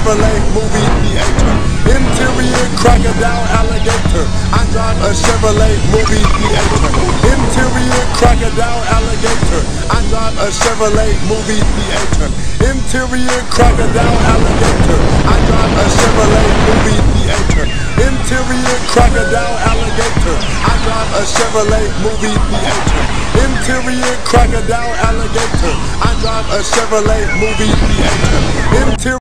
Chevrolet movie theater. Interior crocodile alligator. I drive a Chevrolet movie theater. Interior crocodile alligator. I drive a Chevrolet movie theater. Interior crocodile alligator. I drive a Chevrolet movie theater. Interior crocodile alligator. I drive a Chevrolet movie theater. Interior crocodile alligator. I drive a Chevrolet movie theater. Interior